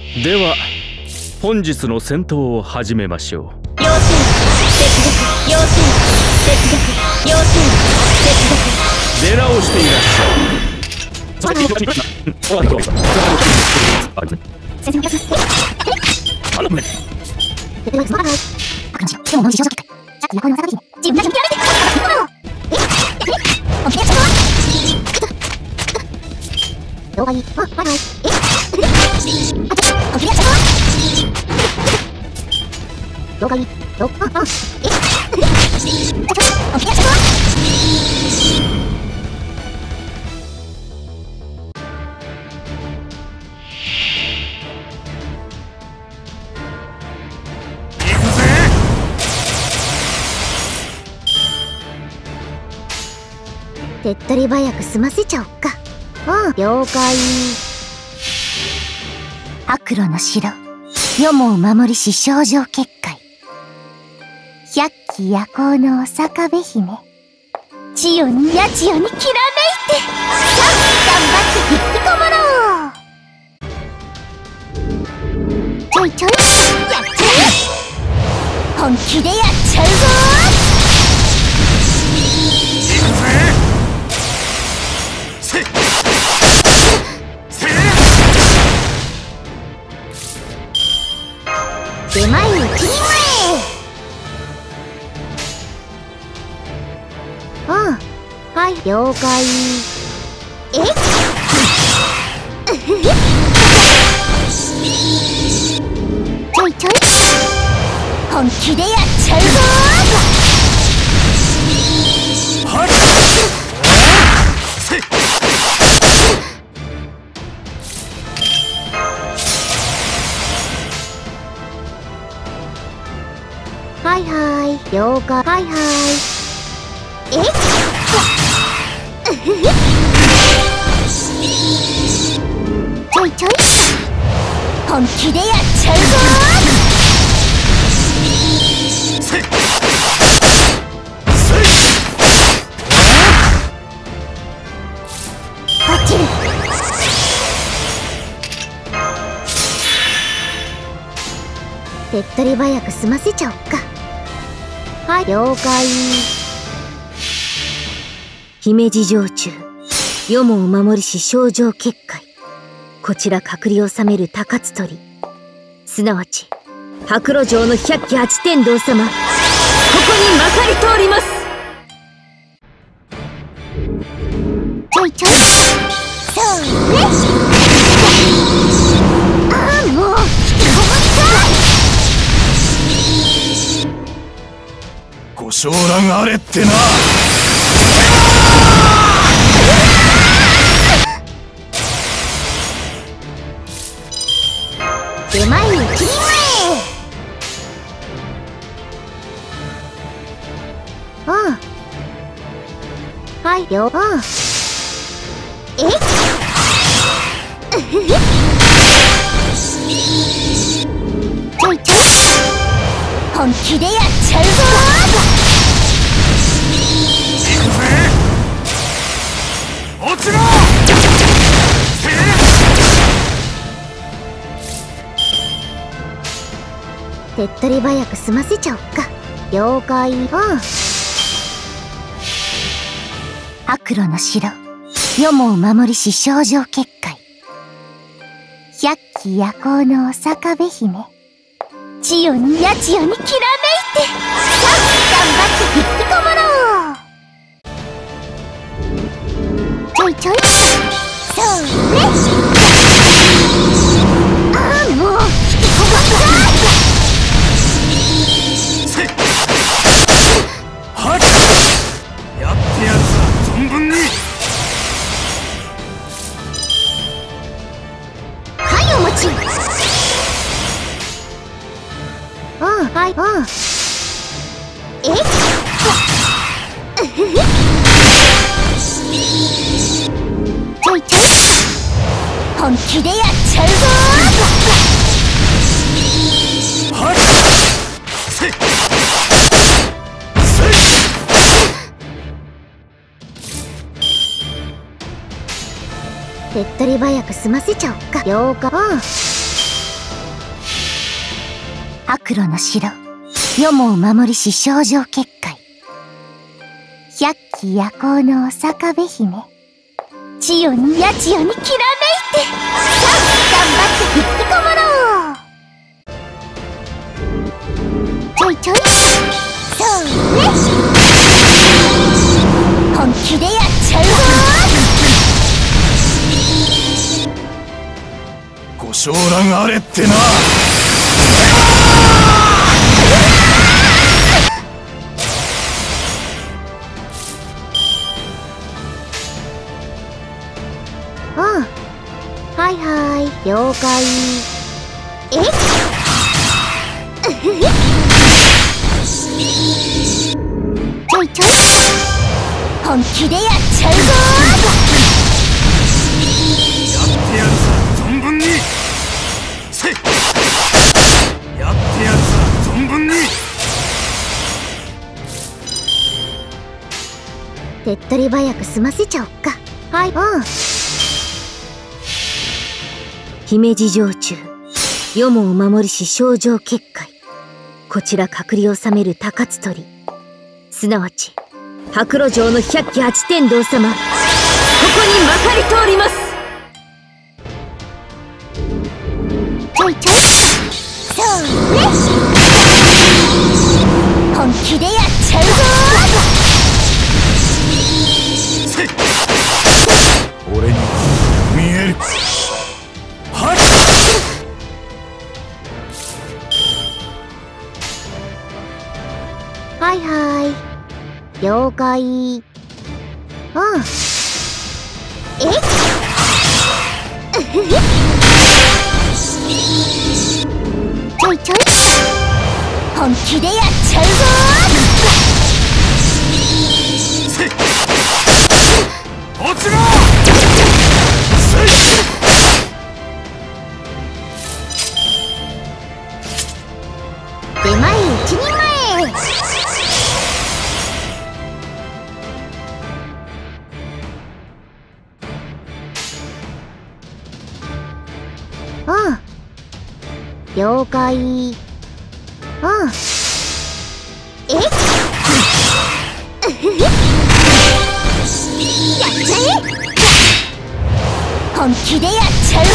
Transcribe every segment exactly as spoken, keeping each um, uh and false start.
では本日の戦闘を始めましょう。 要注意、接続、要注意、接続、要注意、接続。 出直していらっしゃい。 先生お願いします。 あのね。 では、すまない。悪事、今日の事情結果。さっき横の坂道に自分たちを切られて、え、え、おきれちゃった。了解。あ、バイバイ。え、おきれちゃった。了解。よ、あ、あ、え、おきれちゃった。手っ取り早く済ませちゃおっか。うん、了解。悪路の城、世も守りし少女結界。百鬼夜行のお坂部姫。千代に八千代にきらめいて。さあ、頑張って引きこもろう。ちょいちょい、やっちゃえ。本気でやっちゃうぞ出前に切り前。うん、はい、了解。えっちょいちょい、本気でやっちゃうぞはっはいはい、了解。はいはい。えっちょいちょい、本気でやっちゃうぞバッチリ。手っ取り早く済ませちゃおっか。はい、了解。 姫路城中、世もお守りし少女結界。こちら隔離を治める高津鳥、すなわち白露城の百鬼八天道様、ここにまかり通ります。 ちょいちょい、そうね。ああ、もう引きこもりかい。 ご承覧あれってな。 出前に切り前。うん、はい、了解。えっちょいちょい、本気でやっちゃうぞ落ちろ。 手っ取り早く済ませちゃおっか。了解。うん、悪路の城、世も守りし少女結界。百鬼夜行のお坂部姫。千代に八千代にきらめいて。さあ、頑張って引きこもろう。ちょいちょい、そうね。ああ、もう引きこもりかはっやってやるさ、存分に。 はい、お待ち。うん、はい、うん。えっちょいちょい、本気でやっちゃうぞはっせっ手っ取り早く済ませちゃおっか。了解。うん、 悪路の城、よもを守りし少女結界。百鬼夜行のお坂部姫。千代に八千代にきらめいて、さあ、頑張って引きこもろう。ちょいちょい、そうね。本気でやっちゃうぞ。 ご承覧あれってな。 うん、はいはい、了解。えっちょいちょい、本気でやっちゃうぞ。 やってやるさ、存分に。せい、やってやるさ、存分に。 手っ取り早く済ませちゃおっか。はい、うん。 姫路城中、よもを守りし少女結界。こちら隔離を治める高津鳥、すなわち白露城の百鬼八天道様、ここにまかり通ります。 ちょいちょい、そうね。本気でやっちゃうぞ。 せい、俺には見える。はい。 はいはい、了解。うん。えっちょいちょい、本気でやっちゃうぞ。 せい、落ちろ。せい、 出前一人前。うん、了解。うん、えっやっちゃえ。本気でやっちゃうぞ。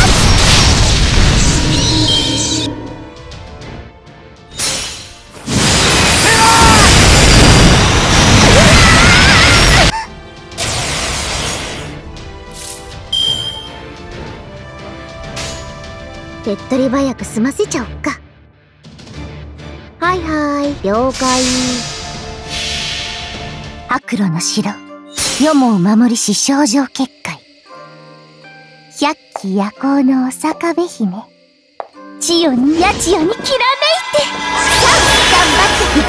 手っ取り早く済ませちゃおっか。はいはい、了解。悪路の城、よもを守りし少女結界。百鬼夜行のお坂部姫。千代に八千代にきらめいて、さあ、頑張って引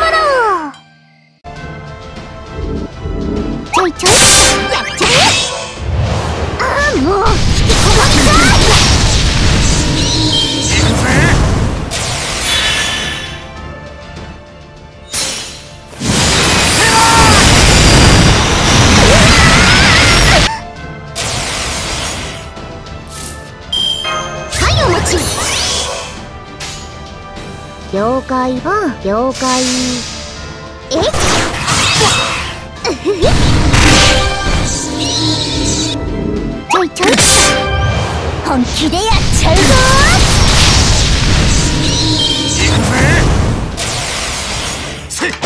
きこもろう。ちょいちょい、やっちゃえ。ああ、もう引きこもった。了解。うん、了解。えっちょいちょい、本気でやっちゃうぞ。 行くぜ。せい、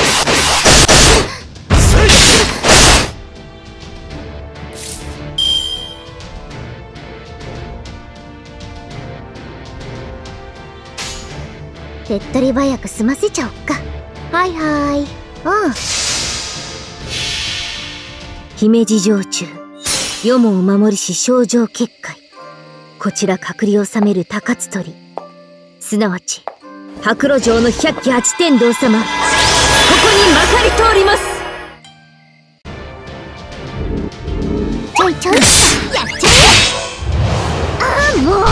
せい。 手っ取り早く済ませちゃおっか。はいはい、うん。 姫路城中、よもを守りし少女結界。こちら隔離を治める高津鳥、すなわち白露城の百鬼八天道様、ここにまかり通ります。 ちょいちょい、やっちゃえ。ああ、もう引きこもった。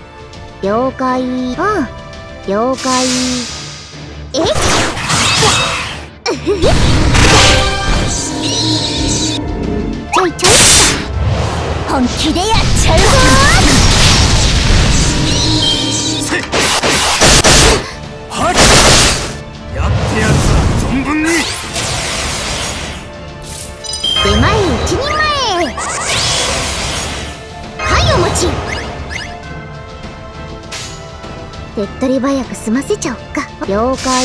了解。うん、了解。えっちょいちょい本気でやっちゃうぞ。 はっやってやるさ存分に。 出前一人前。はいお持ち。手っ取り早く済ませちゃおっか。了解。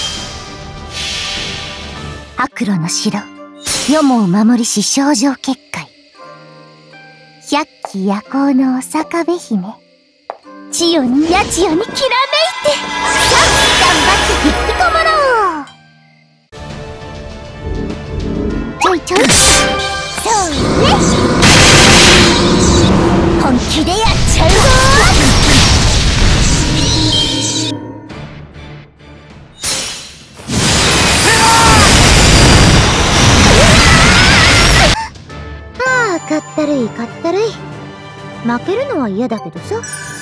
悪路の城、よもう守りし少女結界。百鬼夜行のお坂部姫、千代に八千代にきらめいて、さあ頑張って引きこもろう。ちょいちょいそうね、本気でやっちゃうぞ。ああかったるいかったるい。負けるのは嫌だけどさ。